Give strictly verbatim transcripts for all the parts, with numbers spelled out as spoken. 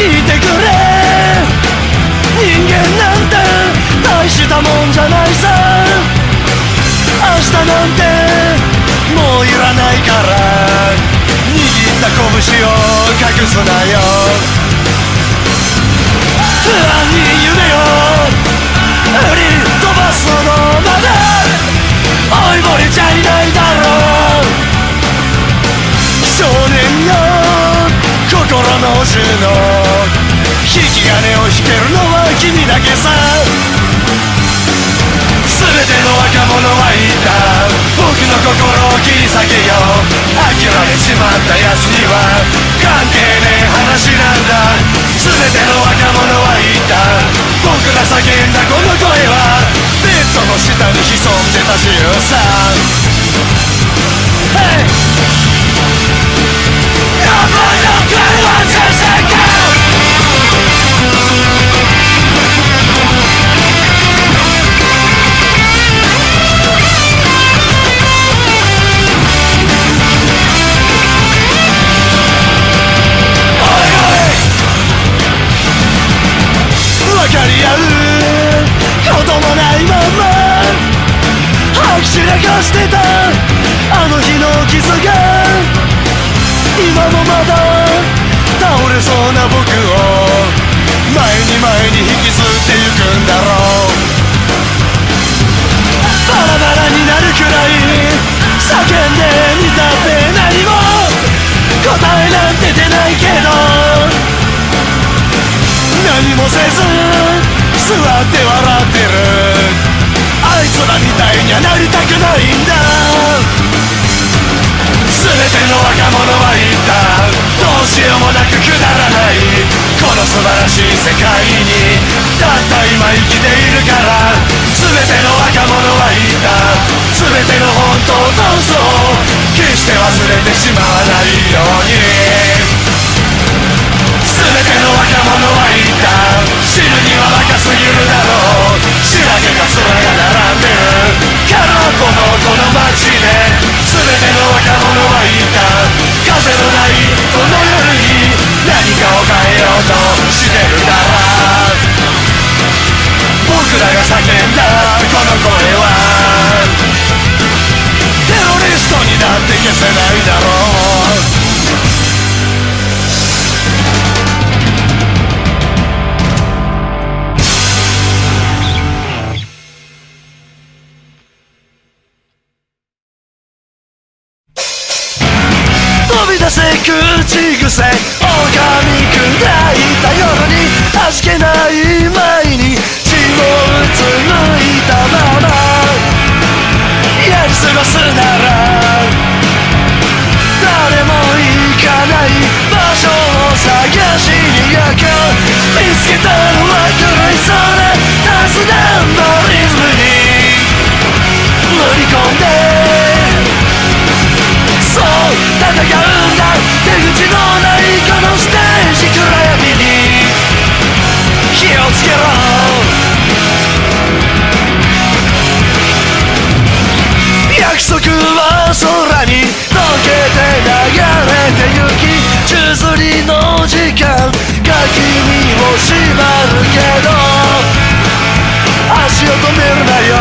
聞いてくれ、人間なんて大したもんじゃないさ。明日なんてもういらないから、握った拳を隠すなよ。不安に夢を売り飛ばすのまで追いぼれちゃいないだろう。少年よ、心の銃の引き金を引けるのは君だけさ。全ての若者は言った、僕の心を切り裂けよ。諦めちまった奴には関係ねえ話なんだ。全ての若者は言った、僕が叫んだこの声はベッドの下に潜んでた自由さ。Hey! Nobody wants to say go! 分かり合うこともないまま吐き散らかしてたあの日の傷が今もまだ倒れそうな僕を前に前に引きずってゆくんだろう。バラバラになるくらい叫んでみたって何も答えなんて出ないけど、何もせず座って笑ってるあいつらみたいにはなりたくないんだ。全ての若者は言った、どうしようもなくくだらないこの素晴らしい世界にたった今生きているから。全ての若者は言った、全ての本当と嘘を決して忘れてしまわないように。全ての若者は言った、死ぬには若すぎるだろう。白毛が空が並んでる空っぽのこの街で、全ての若者は言った、風のないこの夜に何かを変えようとしてるなら、僕らが叫んだこの声はテロリストになって消せないだろう。飛び出せ口癖、狼砕いた夜に味気ない前に血をうつむいたままやり過ごすなら、誰も行かない場所を探しに行く。見つけたのは狂いそうなダンスナンバーリズムに乗り込んで、そう戦うんだ、出口のないこのステージ、暗闇に火をつけろ。約束は空に溶けて流れてゆき、宙吊りの時間が君を縛るけど足を止めるなよ。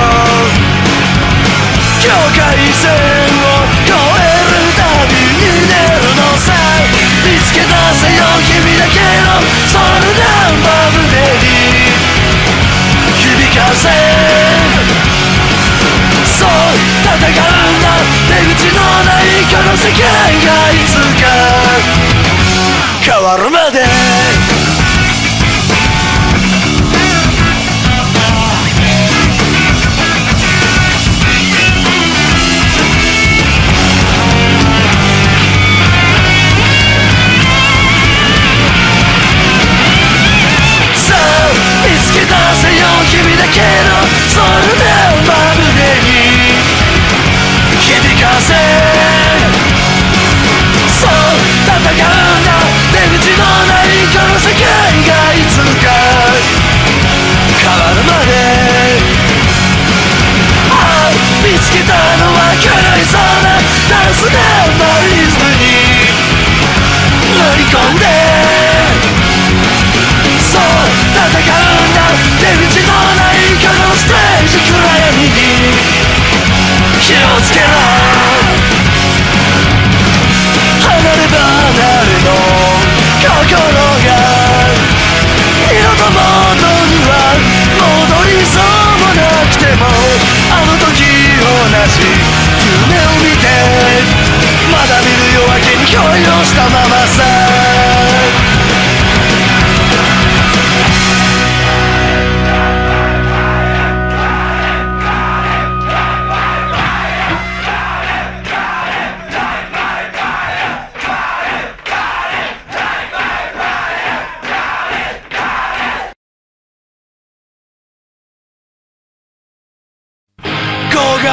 境界線を越えるたびに出るのさ。見つけ出せよ君だけのソウルナンバー胸に響かせ、そう戦うんだ、出口のないこの世界がいつか変わるまで。見つけ出せよ君だけのソウルナンバー胸に響かせ、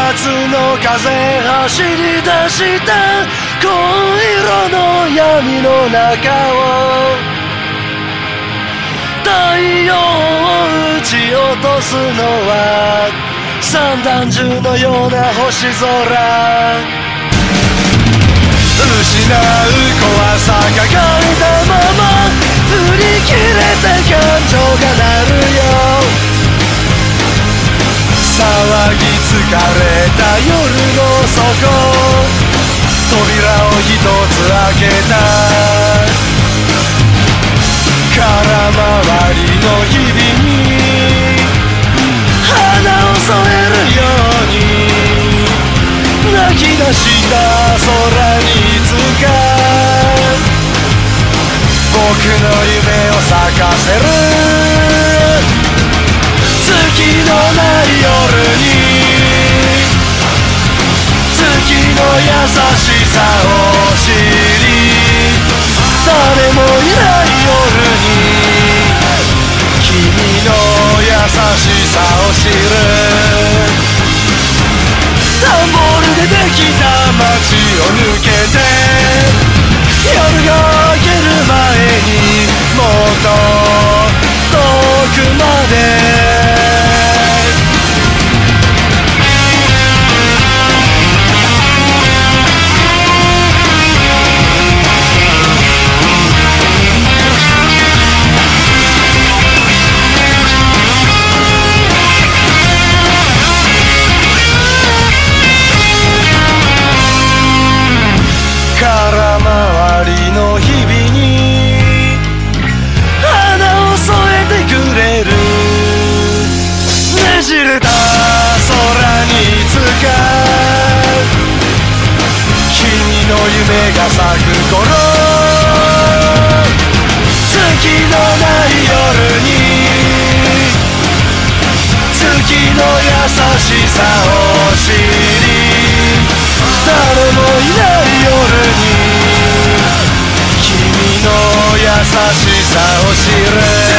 夏の風走り出した紺色の闇の中を太陽を打ち落とすのは散弾銃のような星空失う怖さ抱えたまま振り切れた感情が鳴るよ騒ぎ疲れた夜の底扉を一つ開けた空回りの日々に花を添えるように泣き出した空にいつか僕の夢を咲かせる月のない夜に月の優しさを知り誰もいない夜に君の優しさを知るダンボールでできた街を抜けて夜が明ける前にもっと遠くまで空回りの日々に花を添えてくれるねじれた空にいつか君の夢が咲く頃月のない夜に月の優しさを知り誰もいない夜に君の優しさを知る